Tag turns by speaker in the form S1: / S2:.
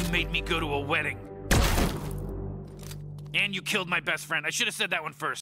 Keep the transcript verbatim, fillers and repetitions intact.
S1: made me go to a wedding. And you killed my best friend. I should have said that one first.